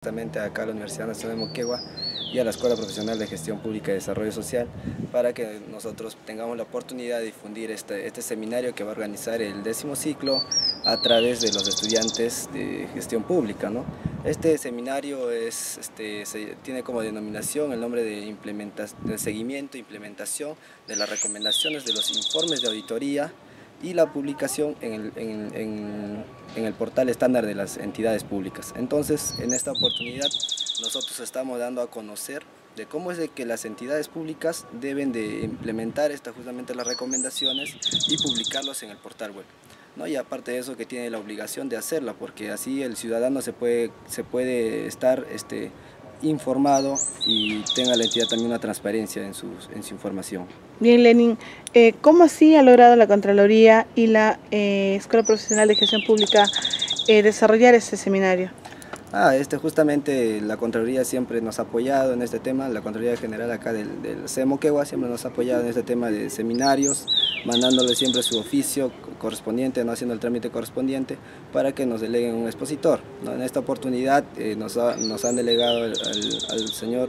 Acá a la Universidad Nacional de Moquegua y a la Escuela Profesional de Gestión Pública y Desarrollo Social para que nosotros tengamos la oportunidad de difundir este seminario que va a organizar el 10º ciclo a través de los estudiantes de gestión pública, ¿no? Este seminario tiene como denominación el nombre de seguimiento e implementación de las recomendaciones de los informes de auditoría y la publicación en el portal estándar de las entidades públicas. Entonces, en esta oportunidad nosotros estamos dando a conocer de cómo es de que las entidades públicas deben de implementar justamente las recomendaciones y publicarlos en el portal web, ¿no? Y aparte de eso, que tiene la obligación de hacerla, porque así el ciudadano se puede estar informado y tenga la entidad también una transparencia en su información. Bien, Lenin, ¿cómo así ha logrado la Contraloría y la Escuela Profesional de Gestión Pública desarrollar este seminario? Justamente la Contraloría siempre nos ha apoyado en este tema. La Contraloría General acá del CEM Moquegua siempre nos ha apoyado en este tema de seminarios, mandándole siempre su oficio correspondiente, no haciendo el trámite correspondiente para que nos deleguen un expositor, ¿no? En esta oportunidad nos han delegado al señor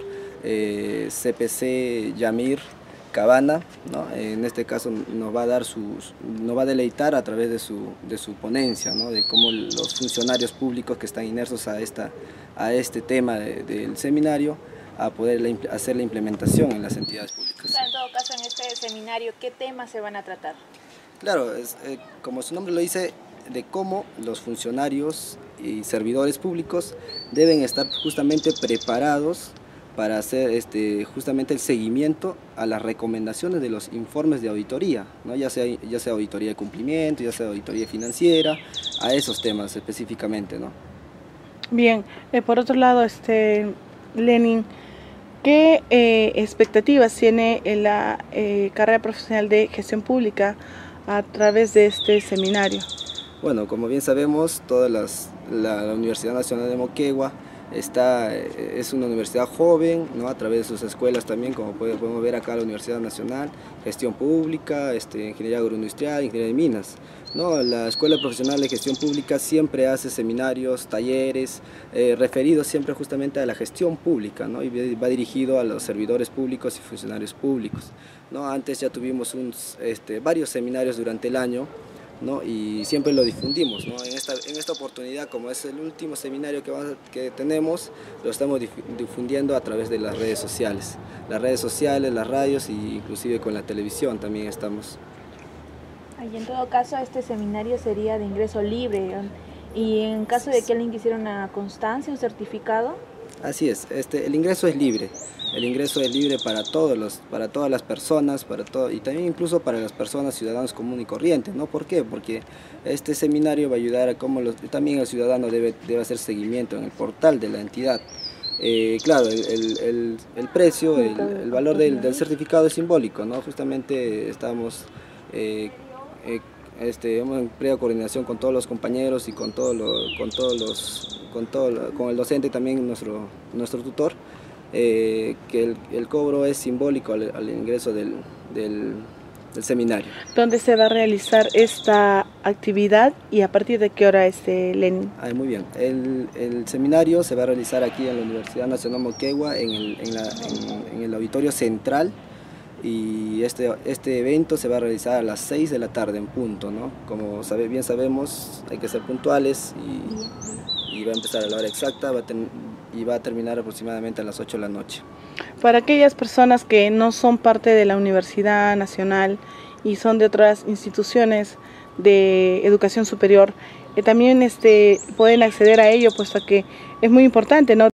CPC Yamir Cabana, ¿no? En este caso nos va a deleitar a través de su ponencia, ¿no? De cómo los funcionarios públicos que están inmersos a este tema del seminario a poder hacer la implementación en las entidades públicas. En todo caso, en este seminario, ¿qué temas se van a tratar? Claro, como su nombre lo dice, de cómo los funcionarios y servidores públicos deben estar justamente preparados para hacer justamente el seguimiento a las recomendaciones de los informes de auditoría, ¿no? ya sea auditoría de cumplimiento, ya sea auditoría financiera, a esos temas específicamente, ¿no? Bien, por otro lado, Lenin, ¿qué expectativas tiene la carrera profesional de gestión pública a través de este seminario? Bueno, como bien sabemos, la Universidad Nacional de Moquegua es una universidad joven, ¿no? A través de sus escuelas también, como podemos ver acá la Universidad Nacional, Gestión Pública, Ingeniería Agroindustrial, Ingeniería de Minas, ¿no? La Escuela Profesional de Gestión Pública siempre hace seminarios, talleres, referidos siempre justamente a la gestión pública, ¿no? Y va dirigido a los servidores públicos y funcionarios públicos, ¿no? Antes ya tuvimos varios seminarios durante el año, ¿no? Y siempre lo difundimos, ¿no? En esta oportunidad, como es el último seminario que tenemos, lo estamos difundiendo a través de las redes sociales, las radios e inclusive con la televisión también estamos. Y en todo caso, este seminario sería de ingreso libre, y en caso de que alguien quisiera una constancia, un certificado. Así es, el ingreso es libre. El ingreso es libre para todas las personas, y también incluso para las personas, ciudadanos comunes y corrientes, ¿no? ¿Por qué? Porque este seminario va a ayudar a cómo también el ciudadano debe hacer seguimiento en el portal de la entidad. Claro, el precio, el valor del certificado es simbólico, ¿no? Justamente estamos en plena coordinación con todos los compañeros y con el docente también, nuestro tutor. Que el cobro es simbólico al ingreso del seminario. ¿Dónde se va a realizar esta actividad y a partir de qué hora, Lenin? Muy bien, el seminario se va a realizar aquí en la Universidad Nacional Moquegua, en el auditorio central, y este evento se va a realizar a las 6 de la tarde en punto, ¿no? Como bien sabemos, hay que ser puntuales y va a empezar a la hora exacta y va a terminar aproximadamente a las 8 de la noche. Para aquellas personas que no son parte de la Universidad Nacional y son de otras instituciones de educación superior, también pueden acceder a ello, puesto que es muy importante, ¿no?